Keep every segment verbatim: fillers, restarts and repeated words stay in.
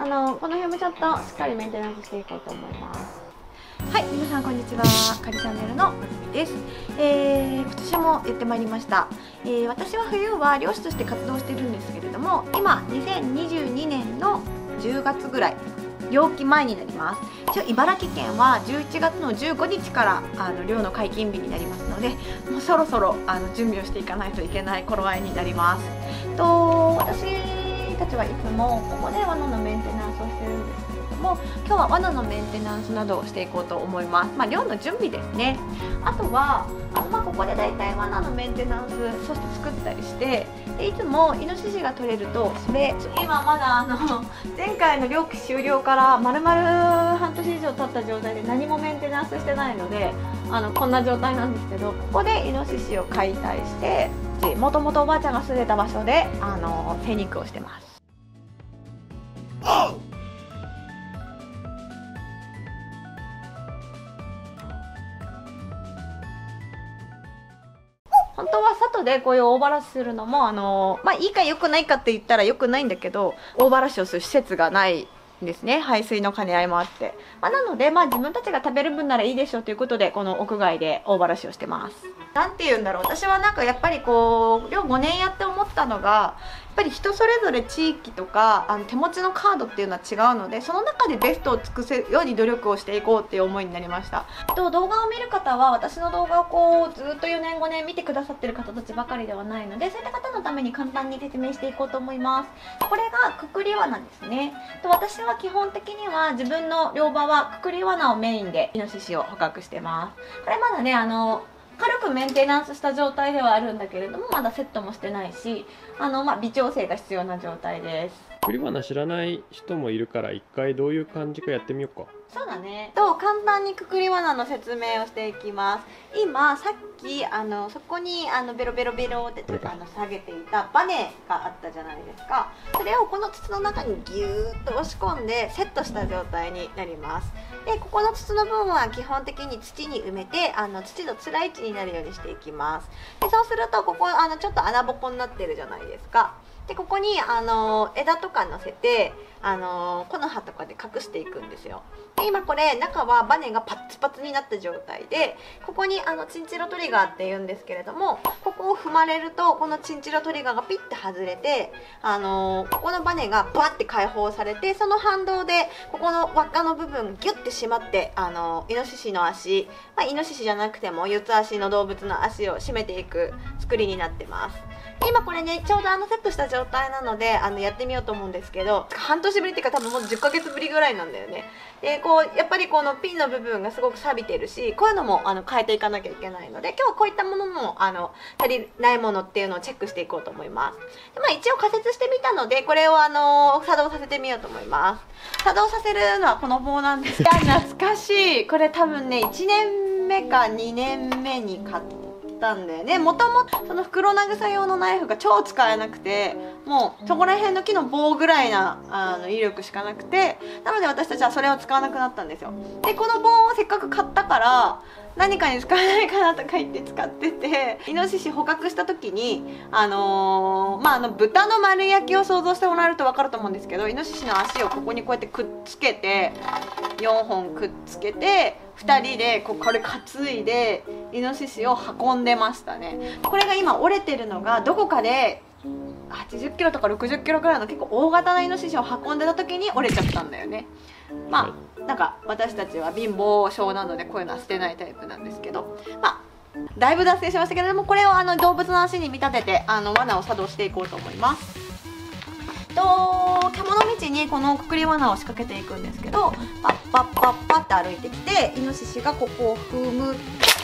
あのこの辺もちょっとしっかりメンテナンスしていこうと思います。 はい、皆さんこんにちは。カリチャンネルのまずみです。えー、今年もやってまいりました。えー、私は冬は漁師として活動してるんですけれども、今にせんにじゅうにねんのじゅうがつぐらい、漁期前になります。一応茨城県はじゅういちがつのじゅうごにちからあの漁の解禁日になりますので、もうそろそろあの準備をしていかないといけない頃合いになります。と私たちはいつもここで罠のメンテナンスをしてるんですけれども、今日は罠のメンテナンスなどをしていこうと思います。まあ、漁の準備ですね。あとはあの、まあ、ここでだいたい罠のメンテナンスそして作ったりして、でいつもイノシシが取れると、それ今まだあの前回の漁期終了から丸々半年以上経った状態で何もメンテナンスしてないので、あのこんな状態なんですけど、ここでイノシシを解体して、もともとおばあちゃんが住んでた場所であの生肉をしてます。本当は外でこういう大ばらしするのもあの、まあ、いいか良くないかって言ったら良くないんだけど、大ばらしをする施設がないんですね。排水の兼ね合いもあって、まあ、なので、まあ、自分たちが食べる分ならいいでしょうということで、この屋外で大ばらしをしてます。なんて言うんだろう、私はなんかやっぱりこう漁ごねんやって思ったのが、やっぱり人それぞれ地域とかあの手持ちのカードっていうのは違うので、その中でベストを尽くせるように努力をしていこうっていう思いになりました。と動画を見る方は、私の動画をこうずっとよねんごねん見てくださってる方たちばかりではないので、そういった方のために簡単に説明していこうと思います。これがくくり罠ですね。と私は基本的には自分の漁場はくくり罠をメインでイノシシを捕獲してます。これまだねあの軽くメンテナンスした状態ではあるんだけれども、まだセットもしてないし、あの、まあ、微調整が必要な状態です。 くくり罠知らない人もいるから、一回どういう感じかやってみようか。 そうだね。と簡単にくくり罠の説明をしていきます。今さっきあのそこにあのベロベロベロってあの下げていたバネがあったじゃないですか。それをこの筒の中にギューッと押し込んでセットした状態になります。でここの筒の部分は基本的に土に埋めて、あの土のつらい位置になるようにしていきます。でそうするとここあのちょっと穴ぼこになってるじゃないですか。でここにあの枝とか乗せて、あの木の葉とかで隠していくんですよ。で今これ中はバネがパッツパツになった状態で、ここにあのチンチロトリガーっていうんですけれども、ここを踏まれるとこのチンチロトリガーがピッて外れて、あのここのバネがバッて解放されて、その反動でここの輪っかの部分ギュッて締まって、あのイノシシの足、まあ、イノシシじゃなくても四つ足の動物の足を締めていく作りになってます。今これねちょうどあのセットした状態なので、あのやってみようと思うんですけど、半年ぶりっていうか多分もうじゅっかげつぶりぐらいなんだよね。でこうやっぱりこのピンの部分がすごく錆びてるし、こういうのもあの変えていかなきゃいけないので、今日はこういったものもあの足りないものっていうのをチェックしていこうと思います。で、まあ、一応仮説してみたので、これをあの作動させてみようと思います。作動させるのはこの棒なんです。いや懐かしい。これ多分ねいちねんめかにねんめに買ってたんだよね。もともとその袋渚用のナイフが超使えなくて、もうそこら辺の木の棒ぐらいなあの威力しかなくて、なので私たちはそれを使わなくなったんですよ。でこの棒をせっかく買ったから何かに使えないかなとか言って使ってて、イノシシ捕獲した時にあのー、まああの豚の丸焼きを想像してもらえると分かると思うんですけど、イノシシの足をここにこうやってくっつけてよんほんくっつけてふたりでこうこれ担いでイノシシを運んでましたね。これが今折れてるのがどこかではちじゅっキロとかろくじゅっキロぐらいの結構大型なイノシシを運んでた時に折れちゃったんだよね。まあなんか私たちは貧乏症なのでこういうのは捨てないタイプなんですけど、まあだいぶ脱線しましたけれども、これをあの動物の足に見立ててあの罠を作動していこうと思います。と獣道にこのくくり罠を仕掛けていくんですけど、パッパッパッパって歩いてきて、イノシシがここを踏む。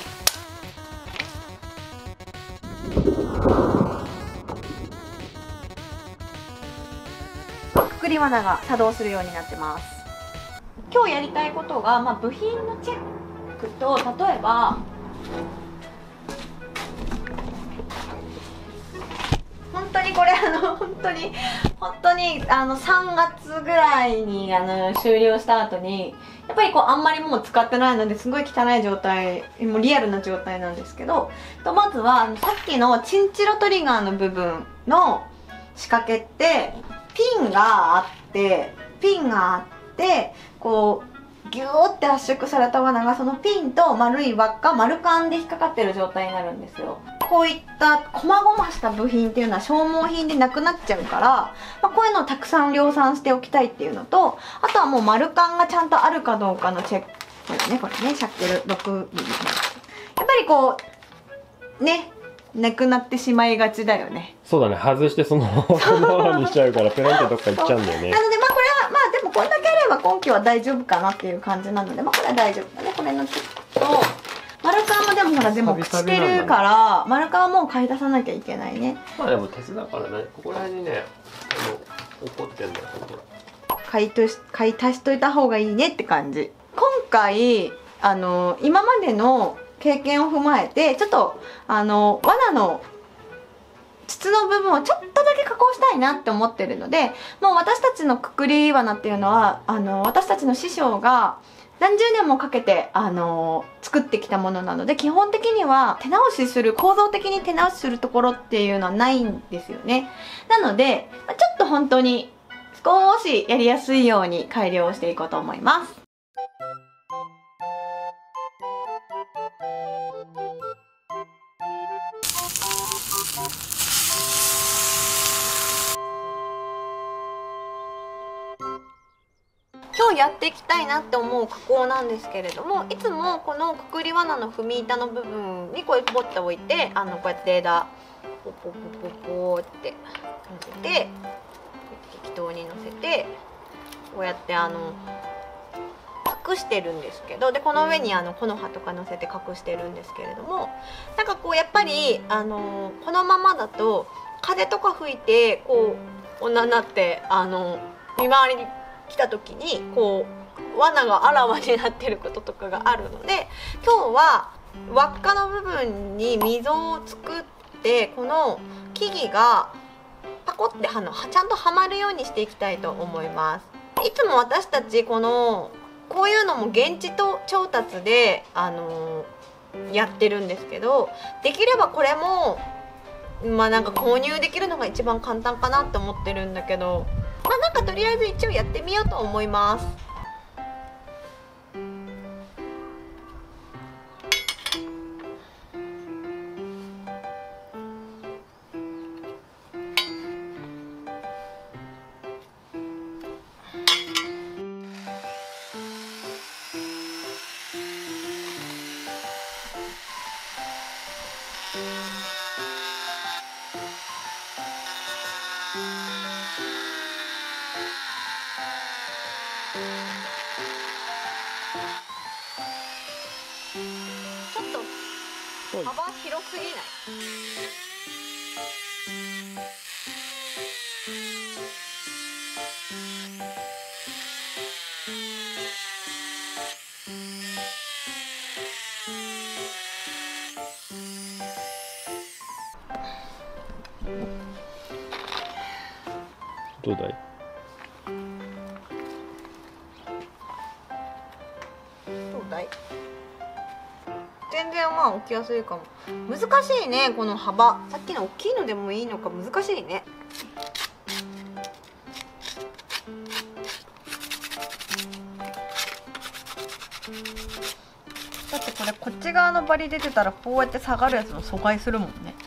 くくり罠が作動するようになってます。今日やりたいことが、まあ、部品のチェックと、例えば本当にこれあの本当に本当にあのさんがつぐらいにあの終了した後にやっぱりこうあんまりもう使ってないのですごい汚い状態、もうリアルな状態なんですけど、とまずはさっきのチンチロトリガーの部分の仕掛けってピンがあって、 ピンがあってこうギューって圧縮された罠がそのピンと丸い輪っか丸カンで引っかかってる状態になるんですよ。こういった細々した部品っていうのは消耗品でなくなっちゃうから、まあ、こういうのをたくさん量産しておきたいっていうのと、あとはもう丸カンがちゃんとあるかどうかのチェック。これねこれねシャッケルろくミリ、やっぱりこうねなくなってしまいがちだよね。 そうだね、外してそのそのままにしちゃうからペロンってどっか行っちゃうんだよね。 なのでまあこれはまあでもこれだけあれば今期は大丈夫かなっていう感じなので、まあこれは大丈夫だね。これのチェックと丸カンもでもほらでも朽ちてるから丸カンはもう買い出さなきゃいけないね。 まあでも鉄だからね、ここら辺にねあの怒ってんだよ。ほら買いとし買い足しといた方がいいねって感じ。今回あの今までの経験を踏まえてちょっとあの罠の筒の部分をちょっとだけ加工したいなって思ってるので、もう私たちのくくり罠っていうのはあの私たちの師匠が何十年もかけてあの作ってきたものなので、基本的には手直しする構造的に手直しするところっていうのはないんですよね。なのでちょっと本当に少しやりやすいように改良をしていこうと思います。今日やっていきたいなって思う加工なんですけれども、いつもこのくくり罠の踏み板の部分にこうやってポッて置いて、あのこうやって枝ポポポポポって乗せて適当に乗せてこうやってあの隠してるんですけど、でこの上にあの木の葉とか乗せて隠してるんですけれども、なんかこうやっぱりあのこのままだと風とか吹いてこう女になってあの見回りに来た時にこう罠があらわになってることとかがあるので、今日は輪っかの部分に溝を作ってこの木々がパコってはのちゃんとはまるようにしていきたいと思います。いつも私たちこのこういうのも現地と調達であのやってるんですけど、できればこれもまあなんか購入できるのが一番簡単かなって思ってるんだけど、まあなんかとりあえず一応やってみようと思います。幅広すぎない？ どうだい？ どうだい？全然まあ置きやすいかも。難しいねこの幅。さっきの大きいのでもいいのか難しいね。だってこれこっち側のバリ出てたらこうやって下がるやつの阻害するもんね。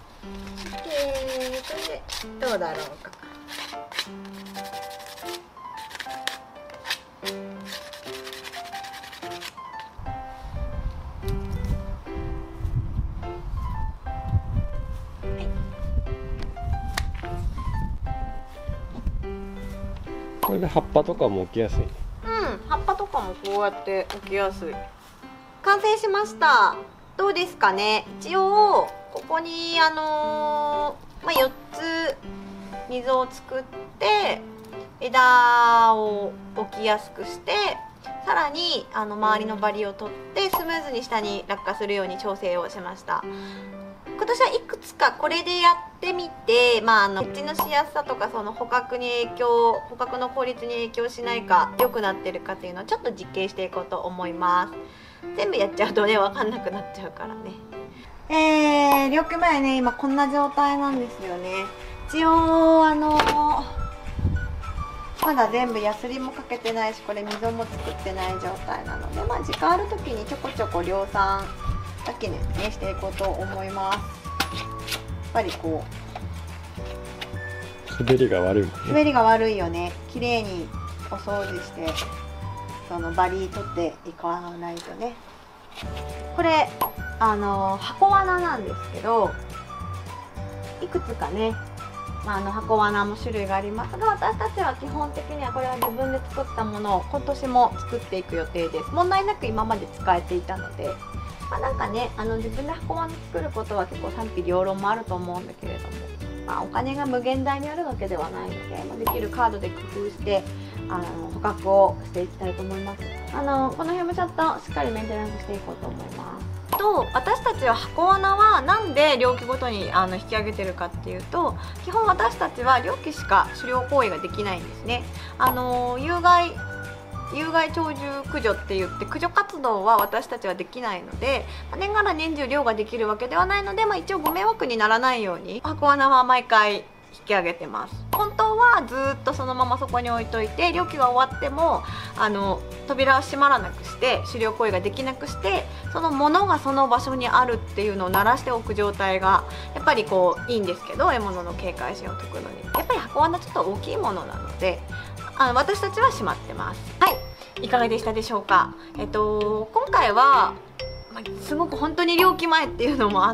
どうだろうか。 これで葉っぱとかも置きやすい。 うん、葉っぱとかもこうやって置きやすい。完成しました。どうですかね。一応ここにあのー、まあ、よっつ溝を作って枝を置きやすくして、さらにあの周りのバリを取ってスムーズに下に落下するように調整をしました。今年はいくつかこれでやってみて、まあ、あの設置のしやすさとかその捕獲に影響捕獲の効率に影響しないか良くなってるかっていうのをちょっと実験していこうと思います。全部やっちゃうとね分かんなくなっちゃうからね。えー、両家前ね今こんな状態なんですよね。一応あのまだ全部ヤスリもかけてないし、これ溝も作ってない状態なので、まあ時間ある時にちょこちょこ量産だけねしていこうと思います。やっぱりこう滑りが悪いもんね。 滑りが悪いよね。綺麗にお掃除してそのバリ取っていかないとね。これあの箱罠なんですけど、いくつかね、まあ、あの箱罠も種類がありますが、私たちは基本的にはこれは自分で作ったものを今年も作っていく予定です。問題なく今まで使えていたので、まあ、なんかねあの自分で箱罠作ることは結構賛否両論もあると思うんだけれども、まあ、お金が無限大にあるわけではないので、まあ、できるカードで工夫してあの捕獲をしていきたいと思います。あのこの辺もちょっとしっかりメンテナンスしていこうと思います。と私たちは箱罠はなんで猟期ごとにあの引き上げてるかっていうと、基本私たちは猟期しか狩猟行為ができないんですね。あの有害有害鳥獣駆除って言って駆除活動は私たちはできないので、年がら年中猟ができるわけではないので、まあ、一応ご迷惑にならないように箱罠は毎回引き上げてます。本当はずっとそのままそこに置いといて、猟期が終わってもあの扉を閉まらなくして狩猟行為ができなくして、そのものがその場所にあるっていうのを鳴らしておく状態がやっぱりこういいんですけど、獲物の警戒心を解くのにやっぱり箱罠ちょっと大きいものなので、あの私たちは閉まってます。はい、いかがでしたでしょうか。えっと今回はすごく本当に猟期前っていうのもあって、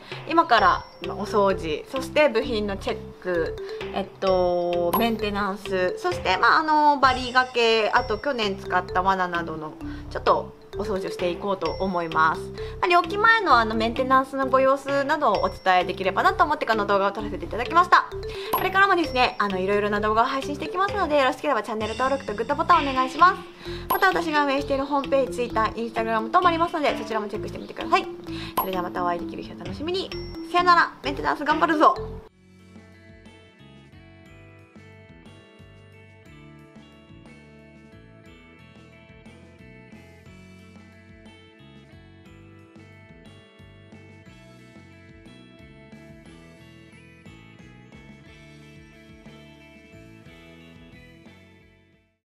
今からお掃除、そして部品のチェック、えっとメンテナンス、そしてまああのバリ掛け、あと去年使った罠などのちょっとお掃除をしていこうと思います。まあ、猟期前のあのメンテナンスのご様子などをお伝えできればなと思ってこの動画を撮らせていただきました。これからもですね、あのいろいろな動画を配信していきますので、よろしければチャンネル登録とグッドボタンお願いします。また私が運営しているホームページ、Twitter、Instagram 等もありますので、そちらもチェックしてみてください。それではまたお会いできる日を楽しみに。さよなら。メンテナンス頑張るぞ。